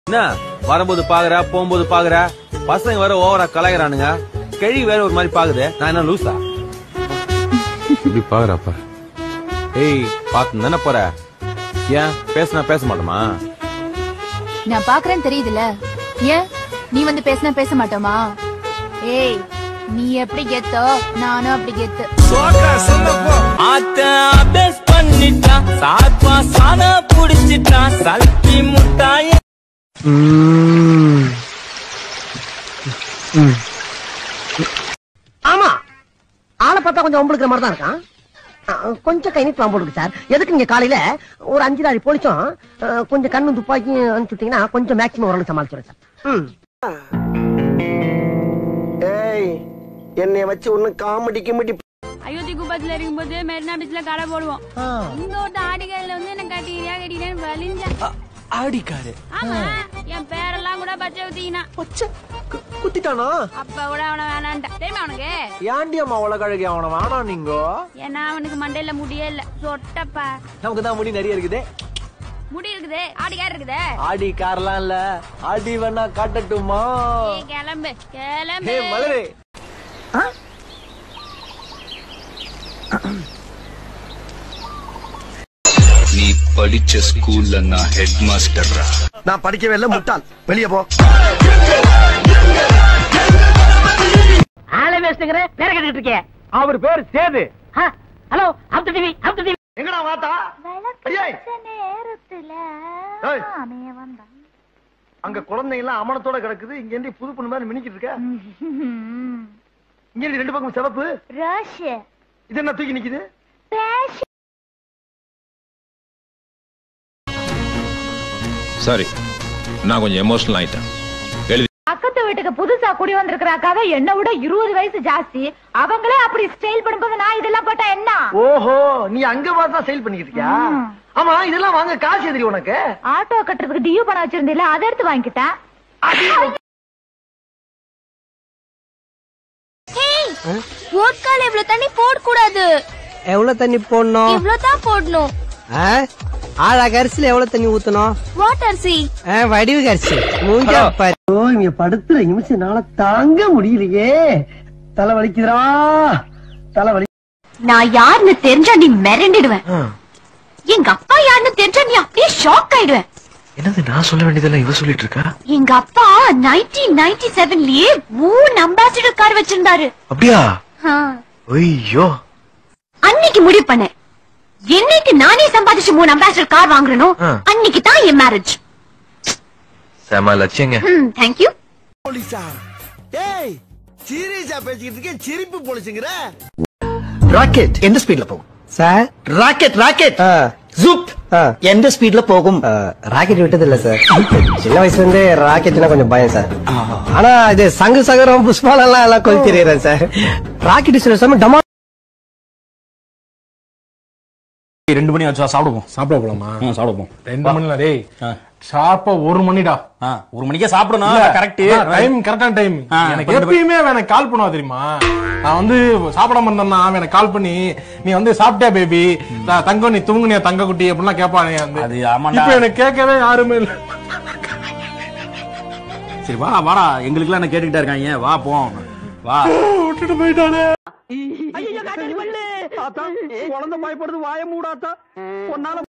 என்ன வரும்போது பாக்குற போகும்போது பாக்குற பசங்க வேற ஓவரா கலாய்கிறானுங்க. கிழி வேற ஒரு மாதிரி பாக்குது. நான் என்ன லூசா இப்படி பாக்குறப்ப? ஏய் பாத்து தானே போற. ஏன் பேசினா பேச மாட்டோமா? நான் பாக்குறேன்னு தெரியுதுல. ஏன் நீ வந்து பேசினா பேச மாட்டோமா? ஏய் நீ எப்படி கெத்தோ நானும் அப்படி கெத்து. ஆமா ஆளை பார்த்தா கொஞ்சம் ஒம்பளுக்குற மாதிரி தான் இருக்கான். கொஞ்சம் கை நீட்டு போடுங்க சார். எதுக்கு நீங்க காலையில ஒரு 5 போலீஸும் கொஞ்சம் கண்ணு துப்பாக்கியும் அனுப்பிச்சுட்டீங்கன்னா கொஞ்சம் மேக்ஸிமம் ஓரளவு சமாளிச்சுறேன் சார். ஏய் என்னைய வச்சு ஒண்ணு காமெடி கிமெடி. அயோத்தி குப்பத்துல இருக்கும்போது மெரினா பீச்ல கடை போடுவோம். இங்க ஒரு ஆடிக்காரில வந்து என்ன கட்டிக்கிறேன்னு வலிஞ்சா. ஆடிக்காரு? ஆமா, என் பேரெல்லாம் கூட பச்சை ஊத்திக்கினா. குத்திட்டானா? அப்ப கூட அவனை வேணான்ட்டா. தெரியுமா அவனுக்கு? ஏண்டி அம்மா உலக அழகி அவனை வேணா நீங்க? ஏன்னா அவனுக்கு மண்டையில முடியே இல்ல, சொட்டப்பா. நமக்கு தான் முடி நிறைய இருக்குது. முடி இருக்குது, ஆடிக்கார் இருக்குது. ஆடி கார்லாம் இல்ல, ஆடி வேணா காட்டட்டுமா? கிளம்பு கிளம்பு. மலரே நீ படிச்ச ஸ்கூல்ல நான் ஹெட் மாஸ்டர்ரா. நான் படிக்கவே இல்ல முட்டாள். வெளியே போ. ஆளே வேஸ்ட்ங்கற பேர கேட்டுட்டு இருக்கே. அவர் பேர் Sethu. Hello Abdu TV Abdu TV. எங்கடா வாத்தா? விளக்கு நேரத்துல ஆமே வந்தா. அங்க குழந்தைங்க எல்லாம் அமனத்தோட கிடக்குது. இங்க இருந்து புது பொண்ணு மாதிரி மினிக்கிட்டு இருக்க. இங்க ரெண்டு பக்கம் சிவப்பு ரஷ். இது என்ன தூக்கி நிக்குது? பேஷ். சாரி, நான் கொஞ்சம் எமோஷனல் ஆயிட்டேன். பக்கத்து வீட்டுக்கு புதுசா குடி வந்திருக்கிறாக்காக என்ன விட 20 வயசு ஜாஸ்தி. அவங்களே அப்படி ஸ்டைல் பண்ணும்போது நான் இதெல்லாம் போட்டா என்ன? ஓஹோ, நீ அங்க பார்த்தா சேல் பண்ணிக்கிட்டு இருக்கியா? ஆமா, இதெல்லாம் வாங்க காசு எதிரி உனக்கு? ஆட்டோ கட்டுறதுக்கு டியூ பணம் வச்சிருந்தீல, அதை எடுத்து வாங்கிட்டேன். வோட்கால இவ்வளவு தண்ணி போட கூடாது. எவ்வளவு தண்ணி போடணும்? இவ்வளவு தான் போடணும். ஆழ கரிசில எவ்வளவு தண்ணி ஊத்தணும்? வாட்டர் சி. வடிவு கரிசி. மூஞ்சா பாரு. ஓ, இங்க படுத்துற நிமிஷம்னால தாங்க முடியலையே. தலை வலிக்குதுடா, தலை வலி. நான் யாருன்னு தெரிஞ்சா நீ மிரண்டிடுவேன். எங்க அப்பா யாருன்னு தெரிஞ்சா நீ அப்படியே ஷாக் ஆயிடுவேன். என்னது நான் சொல்ல வேண்டியதெல்லாம் இவ சொல்லிட்டு இருக்கா? எங்க அப்பா 1997லயே 3 அம்பாசிடர் கார் வச்சிருந்தாரு. அப்படியா? ஐயோ, அன்னைக்கு முடிவு பண்ணேன், என்னைக்கு நானே சம்பாதிச்சு 3 அம்பாசிடர் கார் வாங்குறனோ அன்னைக்கு தான் என் மேரேஜ். செம லட்சியங்க. தேங்க்யூ. போலீஸா? ஏய் சீரியஸா பேசிக்கிட்டு இருக்கேன், சிரிப்பு போலீஸுங்கற. ராக்கெட் எந்த ஸ்பீட்ல போகும் சார்? ராக்கெட் ஜூப் எந்த ஸ்பீட்ல போகும்? ராக்கெட் விட்டது இல்ல சார். சின்ன வயசுல இருந்தே ராக்கெட்னா கொஞ்சம் பயம் சார். ஆனா இது சங்கு சகரம் புஷ்பாலெல்லாம் எல்லாம் கொஞ்சம் தெரியுறேன் சார். ராக்கெட் சில சமயம் டமா. 2 மணி ஆச்சா? சாப்பிடுவோம். சாப்பிட போலாமா? சாப்பிடுவோம். 2 மணில டேய் ஷார்ப்பா 1 மணிடா. 1 மணிக்கே சாப்பிடணும். கரெக்ட் டைம், கரெக்டான டைம். எனக்கு எப்பயுமே எனக்கு கால் பண்ணுவா தெரியுமா? நான் வந்து சாப்பிடாம இருந்தேன்னா எனக்கு கால் பண்ணி நீ வந்து சாப்பிட்டியா பேபி, தங்கம் நீ தூங்குனியா தங்க குட்டி அப்படிலாம் கேட்பானே. இப்ப எனக்கு கேட்கவே யாருமே இல்ல. சரி வா வாடா, எங்களுக்கு எல்லாம் என்ன கேட்டுக்கிட்டே இருக்காங்க. வா போ வா. விட்டுட்டு போயிட்டானே. குழந்தை பயப்படுது, வாய மூடாத்தா.